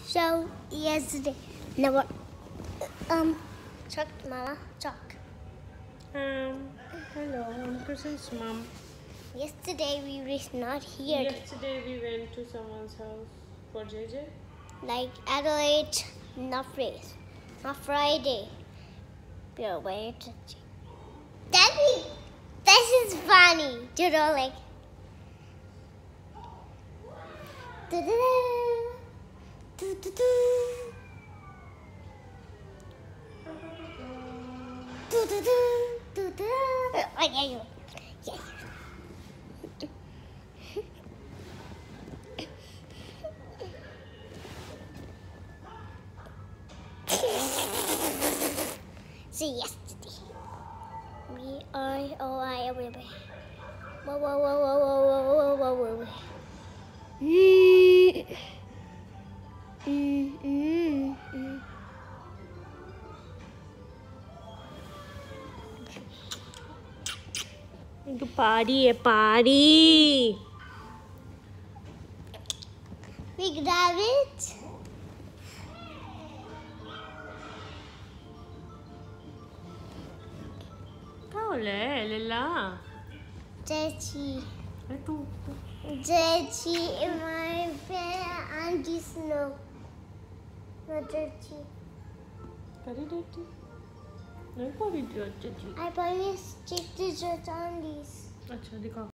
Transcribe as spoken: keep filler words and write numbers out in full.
So yesterday, no, um, Chuck, Mama, Chuck. Um, hello, I'm Kristen's mom. Yesterday we were not here. Yesterday we went to someone's house for J J. Like Adelaide, not Friday, not Friday. We were waiting to. Daddy, this is funny. Do you know, like. Da-da-da, do-do-do. Do-do-do, do-do. Oh, yeah, you. Yeah. See, yesterday. We are, oh, I will be. Whoa, whoa, whoa, whoa, whoa, whoa, whoa, whoa, whoa. Mm. Mm, mm, mm. Itu party है party. We grab it. Kau le, Lila. Daddy. Itu. Daddy, my friend Auntie Snow. Not Daddy. Kari deti. नहीं करी deti. I promise to stick to the Aunties. अच्छा दिखाओ.